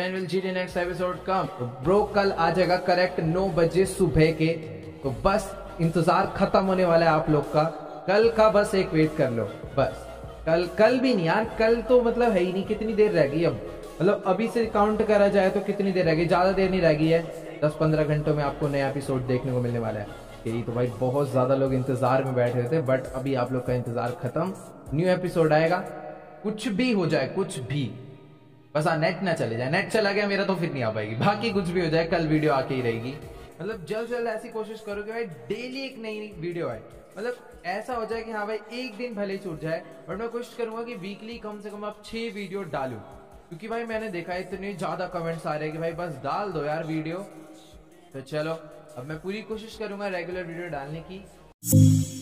will see the next episode come। तो bro कल आ जाएगा करेक्ट 9 बजे सुबह के। तो बस इंतजार खत्म होने वाला है आप लोग का। कल का बस एक वेट कर लो बस। कल भी नहीं यार, कल तो मतलब है ही नहीं। कितनी देर रह गई अब, मतलब अभी से काउंट करा जाए तो कितनी देर रह गई? ज्यादा देर नहीं रह गई है। 10-15 घंटों में आपको नया एपिसोड देखने को मिलने वाला है। यही तो भाई बहुत ज्यादा लोग इंतजार में बैठे थे, बट अभी आप लोग का इंतजार खत्म। न्यू एपिसोड आएगा। कुछ भी हो जाए, कुछ भी, बस नेट ना चले जाए। नेट चला गया मेरा तो फिर नहीं आ पाएगी। बाकी कुछ भी हो जाए कल वीडियो आके ही रहेगी। मतलब जल्द से जल्द ऐसी कोशिश करो कि भाई डेली एक नई वीडियो आए। मतलब ऐसा हो जाए कि हाँ भाई एक दिन भले ही छूट जाए, बट मैं कोशिश करूंगा कि वीकली कम से कम आप 6 वीडियो डालूं। क्योंकि भाई मैंने देखा है इतने ज्यादा कमेंट्स आ रहे हैं कि भाई बस डाल दो यार वीडियो। तो चलो अब मैं पूरी कोशिश करूंगा रेगुलर वीडियो डालने की।